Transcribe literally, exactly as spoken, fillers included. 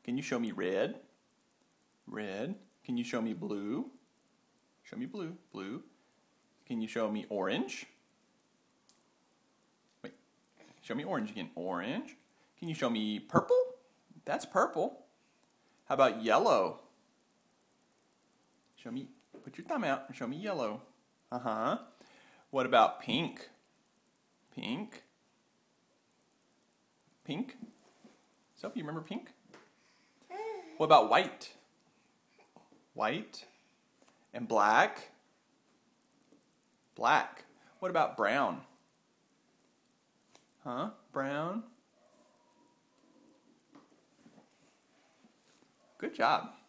Can you show me red? Red. Can you show me blue? Show me blue. Blue. Can you show me orange? Wait. Show me orange again. Orange. Can you show me purple? That's purple. How about yellow? Show me, put your thumb out and show me yellow. Uh-huh. What about pink? Pink. Pink. Sophie, you remember pink? What about white? White. And black? Black. What about brown? Huh? Brown? Good job.